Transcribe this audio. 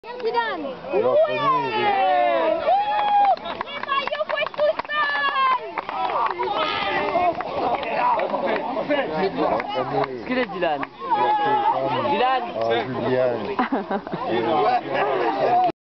Dylan. Alors, Les maillots Est-ce qu'il est Dylan? Dylan. Dylan. Julien.